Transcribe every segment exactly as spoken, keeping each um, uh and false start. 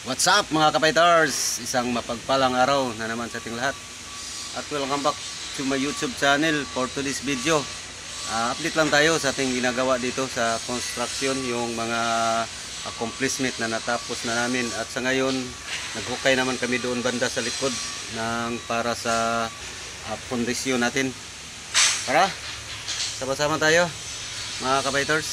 What's up mga kapiters? Isang mapagpalang araw na naman sa ating lahat. At welcome back to my YouTube channel for today's video. uh, Update lang tayo sa ating ginagawa dito sa construction. Yung mga accomplishment na natapos na namin. At sa ngayon, naghukay naman kami doon banda sa likod ng para sa uh, pundisyon natin. Tara, sama-sama tayo mga kapiters.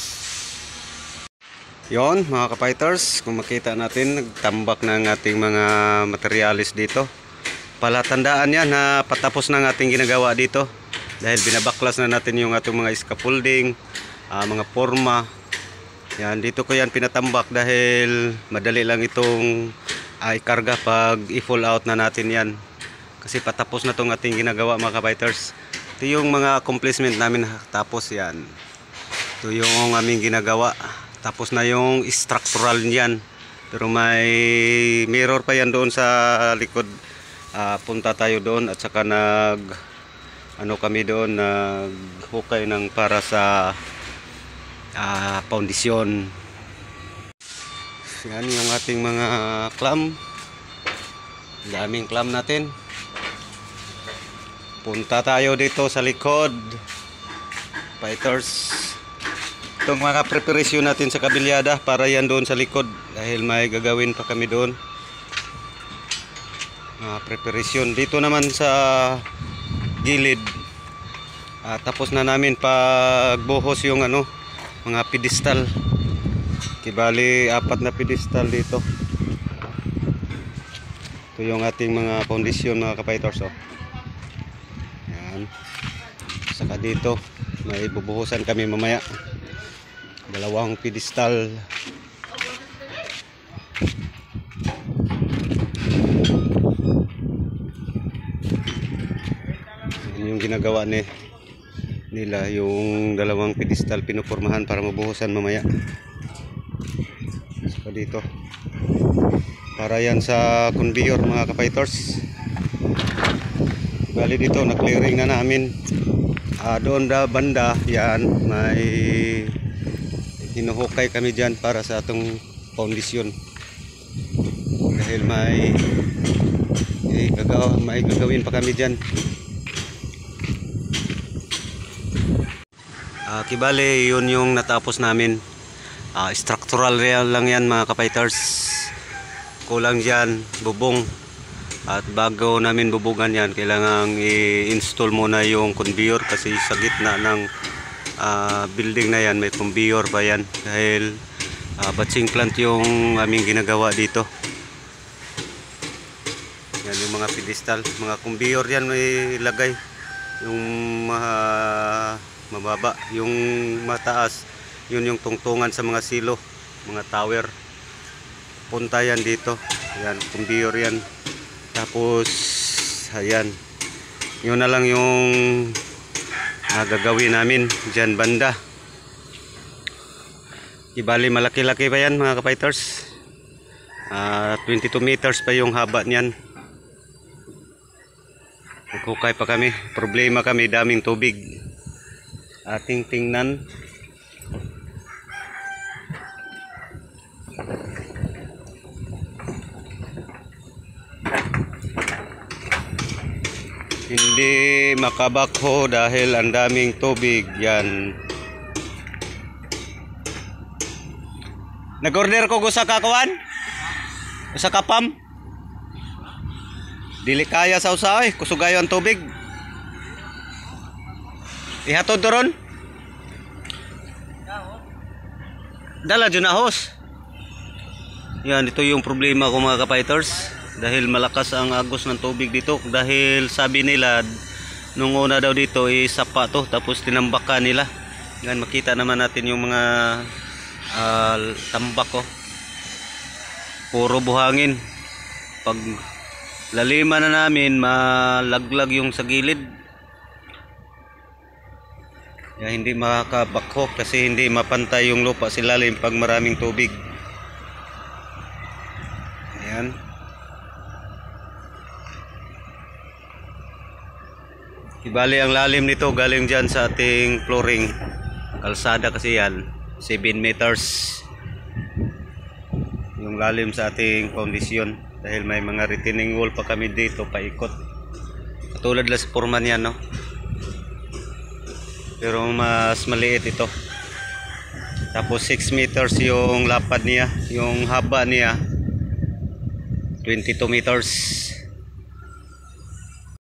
Yon mga kapiters, kung makita natin, nagtambak ng ating mga materialis dito. Palatandaan yan na patapos ng ating ginagawa dito. Dahil binabaklas na natin yung ating mga scaffolding, uh, mga forma. Yan, dito ko yan pinatambak dahil madali lang itong uh, ikarga pag i-full out na natin yan. Kasi patapos na itong ating ginagawa mga kapiters. Ito yung mga accomplishment namin, tapos yan. Ito yung aming ginagawa. Tapos na yung structural niyan. Pero may mirror pa yan doon sa likod. Uh, punta tayo doon at saka nag ano kami doon, naghukay ng para sa uh, foundation. Yan yung ating mga clamp. Daming clamp natin. Punta tayo dito sa likod. Fighters. Itong mga preparasyon natin sa kabilyada para yan doon sa likod dahil may gagawin pa kami doon. Uh, preparasyon dito naman sa gilid. Uh, tapos na namin pagbuhos yung ano, mga pedestal. Kibali apat na pedestal dito. Ito yung ating mga foundation mga kapiters. Oh. Yan. Saka dito may bubuhusan kami mamaya. Dalawang pedestal. Yung ginagawa ni nila, yung dalawang pedestal pinupormahan para mabuhusan mamaya. So dito para yan sa conveyor mga kapiters. Bali dito na clearing na namin. Ah, doon da banda yan may hinuhukay kami dyan para sa atong foundation dahil may eh, gagaw, may gagawin pa kami dyan. Uh, kibali yun yung natapos namin. Uh, structural lang yan mga kapiters. Kulang dyan bubong. At bago namin bubugan yan, kailangan i-install muna yung conveyor kasi sa gitna ng Uh, building na yan may conveyor pa yan dahil uh, batching plant yung aming ginagawa dito. Yan yung mga pedestal, mga conveyor yan may lagay yung uh, mababa, yung mataas yun yung tungtungan sa mga silo, mga tower, punta yan dito. Yan conveyor yan, tapos ayan yun na lang yung Ah, gagawin namin dyan banda. Ibali malaki-laki pa yan mga kapiters. ah, twenty-two meters pa yung haba niyan. Naghukay pa kami. Problema kami, daming tubig. Ating tingnan. Hindi makabakho dahil ang daming tubig yan. Nag-order ko gusa ka kawan? Usa ka pam? Dili kaya sa usa oy, kusugayo ang tubig. Ihatod to ron? Dala dyan na hos. Yan, ito yung problema ko mga kapiters. Dahil malakas ang agos ng tubig dito. Dahil sabi nila nung una daw dito isapa to, tapos tinambakan nila. Yan, makita naman natin yung mga uh, tambak ko. Puro buhangin. Pag lalima na namin malaglag yung sa gilid. Yan, hindi makakabakho kasi hindi mapantay yung lupa sa ilalim pag maraming tubig. Ayan. Ibali ang lalim nito galing dyan sa ating flooring. Kalsada kasi yan, seven meters. Yung yung lalim sa ating foundation dahil may mga retaining wall pa kami dito paikot katulad lang sa Foreman yan, no? Pero mas maliit ito. Tapos six meters yung lapad niya, yung haba niya twenty-two meters.